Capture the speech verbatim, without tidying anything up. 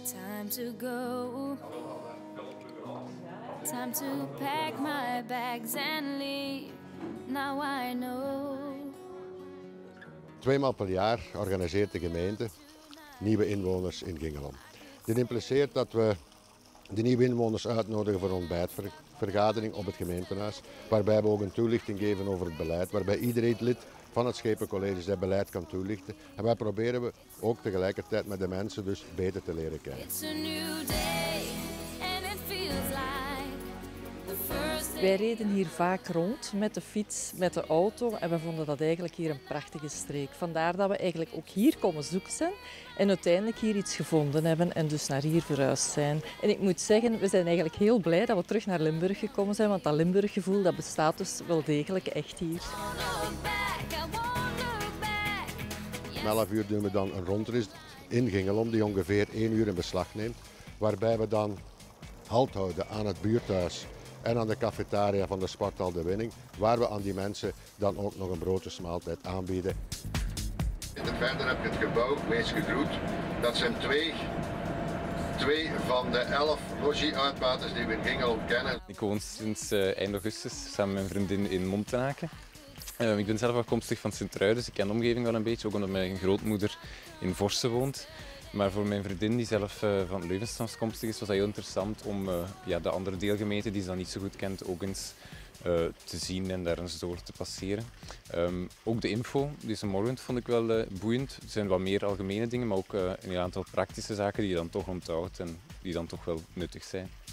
Time to go. Time to pack my bags and leave. Now I know. Tweemaal per jaar organiseert de gemeente nieuwe inwoners in Gingelom. Dit impliceert dat we de nieuwe inwoners uitnodigen voor een ontbijtvergadering op het gemeentehuis, waarbij we ook een toelichting geven over het beleid, waarbij iedereen lid van het Schepencollege dat beleid kan toelichten. En wij proberen we ook tegelijkertijd met de mensen dus beter te leren kennen. Wij reden hier vaak rond met de fiets, met de auto en we vonden dat eigenlijk hier een prachtige streek. Vandaar dat we eigenlijk ook hier komen zoeken zijn en uiteindelijk hier iets gevonden hebben en dus naar hier verhuisd zijn. En ik moet zeggen, we zijn eigenlijk heel blij dat we terug naar Limburg gekomen zijn, want dat Limburggevoel dat bestaat dus wel degelijk echt hier. Om elf uur doen we dan een rondrit in Gingelom die ongeveer één uur in beslag neemt, waarbij we dan halt houden aan het buurthuis en aan de cafetaria van de Sporthal De Winning, waar we aan die mensen dan ook nog een broodjesmaaltijd aanbieden. Verder heb je het gebouw Wees Gegroet. Dat zijn twee, twee van de elf logie-uitbaters die we in Gingelom kennen. Ik woon sinds uh, eind augustus samen met mijn vriendin in Montenaken. Uh, ik ben zelf afkomstig van Sint-Truiden, dus ik ken de omgeving wel een beetje, ook omdat mijn grootmoeder in Vorsten woont. Maar voor mijn vriendin, die zelf uh, van Leuven afkomstig is, was dat heel interessant om uh, ja, de andere deelgemeente, die ze dan niet zo goed kent, ook eens uh, te zien en daar eens door te passeren. Um, ook de info, deze morgen vond ik wel uh, boeiend. Er zijn wat meer algemene dingen, maar ook uh, een aantal praktische zaken die je dan toch onthoudt en die dan toch wel nuttig zijn.